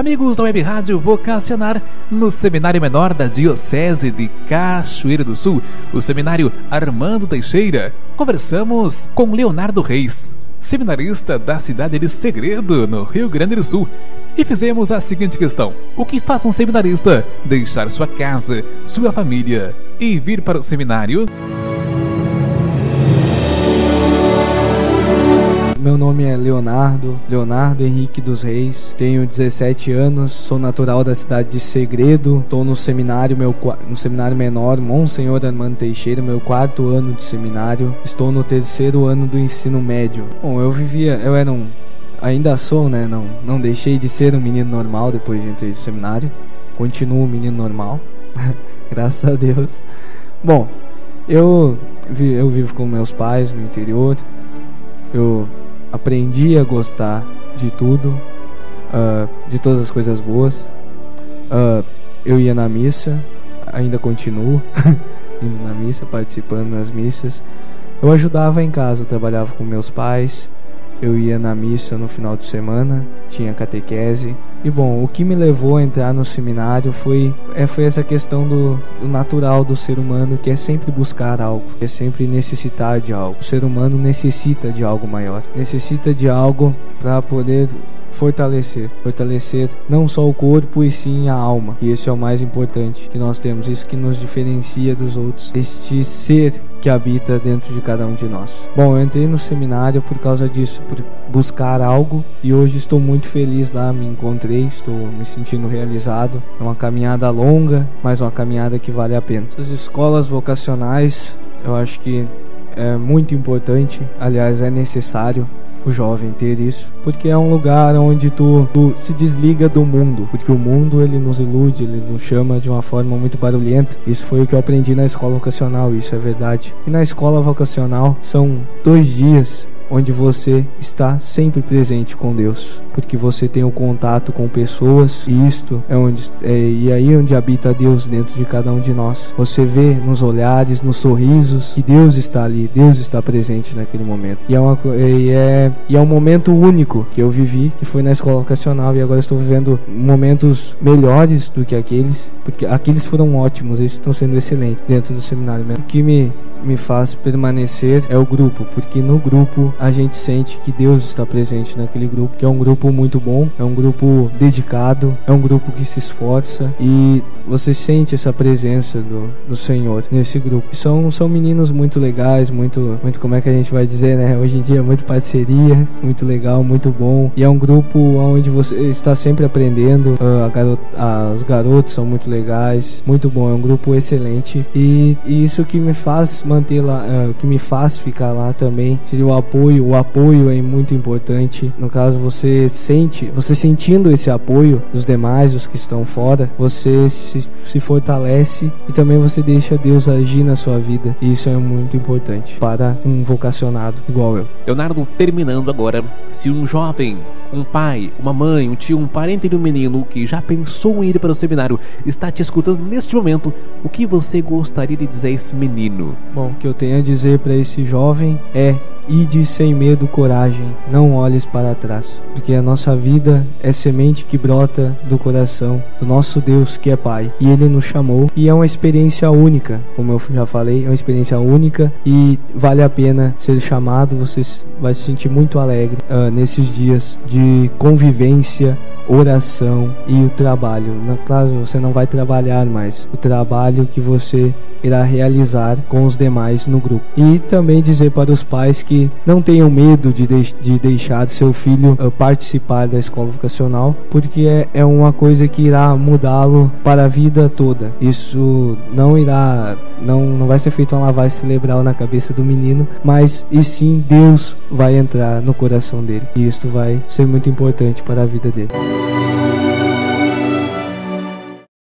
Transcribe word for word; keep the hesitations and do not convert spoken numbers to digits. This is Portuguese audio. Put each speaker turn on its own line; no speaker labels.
Amigos da Web Rádio Vocacionar, no Seminário Menor da Diocese de Cachoeira do Sul, o Seminário Armando Teixeira, conversamos com Leonardo Reis, seminarista da cidade de Segredo, no Rio Grande do Sul, e fizemos a seguinte questão: o que faz um seminarista deixar sua casa, sua família e vir para o seminário?
Meu nome é Leonardo, Leonardo Henrique dos Reis, tenho dezessete anos, sou natural da cidade de Segredo, estou no seminário, meu, no seminário menor, Monsenhor Armando Teixeira, meu quarto ano de seminário, estou no terceiro ano do ensino médio. Bom, eu vivia, eu era um, ainda sou, né, não, não deixei de ser um menino normal depois de entrar no seminário, continuo um menino normal, graças a Deus. Bom, eu, eu vivo com meus pais no interior, eu aprendi a gostar de tudo, uh, de todas as coisas boas. Uh, eu ia na missa, ainda continuo indo na missa, participando das missas. Eu ajudava em casa, eu trabalhava com meus pais, eu ia na missa no final de semana, tinha catequese. E bom, o que me levou a entrar no seminário foi, é, foi essa questão do, do natural do ser humano, que é sempre buscar algo, é sempre necessitar de algo. O ser humano necessita de algo maior, necessita de algo para poder fortalecer, fortalecer não só o corpo e sim a alma, e esse é o mais importante que nós temos, isso que nos diferencia dos outros, este ser que habita dentro de cada um de nós. Bom, eu entrei no seminário por causa disso, por buscar algo, e hoje estou muito feliz lá, me encontrei, estou me sentindo realizado. É uma caminhada longa, mas uma caminhada que vale a pena. As escolas vocacionais, eu acho que é muito importante, aliás, é necessário o jovem ter isso, porque é um lugar onde tu, tu se desliga do mundo, porque o mundo ele nos ilude, ele nos chama de uma forma muito barulhenta. Isso foi o que eu aprendi na escola vocacional, isso é verdade. E na escola vocacional são dois dias onde você está sempre presente com Deus, porque você tem o contato com pessoas, e isto é onde é, e aí onde habita Deus dentro de cada um de nós. Você vê nos olhares, nos sorrisos, que Deus está ali, Deus está presente naquele momento. E é, uma, e é, e é um momento único que eu vivi, que foi na escola vocacional, e agora estou vivendo momentos melhores do que aqueles, porque aqueles foram ótimos, esses estão sendo excelentes dentro do seminário mesmo. O que me me faz permanecer é o grupo, porque no grupo a gente sente que Deus está presente naquele grupo, que é um grupo muito bom, é um grupo dedicado, é um grupo que se esforça, e você sente essa presença do, do Senhor nesse grupo. São, são meninos muito legais, muito, muito, como é que a gente vai dizer, né, hoje em dia, muito parceria, muito legal, muito bom, e é um grupo onde você está sempre aprendendo, uh, a garota, uh, os garotos são muito legais, muito bom, é um grupo excelente, e, e isso que me faz manter lá, uh, que me faz ficar lá também seria o apoio. O apoio é muito importante. No caso, você sente, você sentindo esse apoio dos demais, os que estão fora, você se, se fortalece, e também você deixa Deus agir na sua vida, e isso é muito importante para um vocacionado igual eu.
Leonardo, terminando agora, se um jovem, um pai, uma mãe, um tio, um parente de um menino que já pensou em ir para o seminário está te escutando neste momento, o que você gostaria de dizer a esse menino?
Bom, o que eu tenho a dizer para esse jovem é: ide sem medo, coragem, não olhes para trás, porque a nossa vida é semente que brota do coração do nosso Deus que é Pai, e Ele nos chamou, e é uma experiência única, como eu já falei, é uma experiência única, e vale a pena ser chamado. Você vai se sentir muito alegre uh, nesses dias de convivência, oração e o trabalho. Claro, você não vai trabalhar, mas o trabalho que você irá realizar com os demais no grupo. E também dizer para os pais que não tenham medo de, de, de deixar seu filho uh, participar da escola vocacional, porque é, é uma coisa que irá mudá-lo para a vida toda. Isso não irá, não, não vai ser feito uma lavagem cerebral na cabeça do menino, mas e sim Deus vai entrar no coração dele, e isso vai ser muito importante para a vida dele.